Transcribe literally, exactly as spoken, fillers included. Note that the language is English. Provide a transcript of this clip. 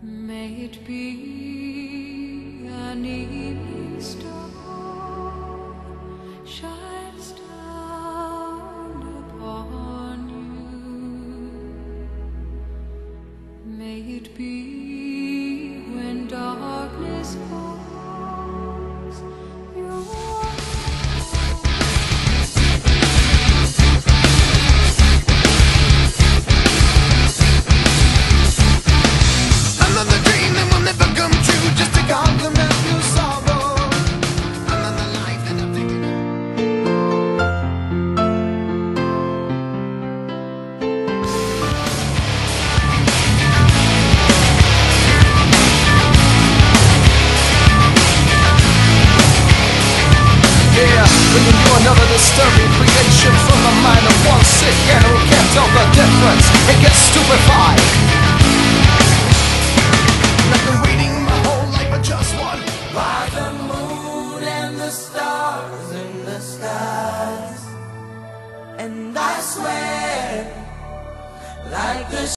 May it be an evening star shines down upon you. May it be when darkness falls, your another dream that will never come true, just to compliment your sorrow. Another life that I've taken. Yeah, bringing you another disturbing creation from the mind of one sick and who can't tell the difference and gets stupefied. I've been waiting my whole life for just one. By the moon and the stars in the skies, and I swear, like the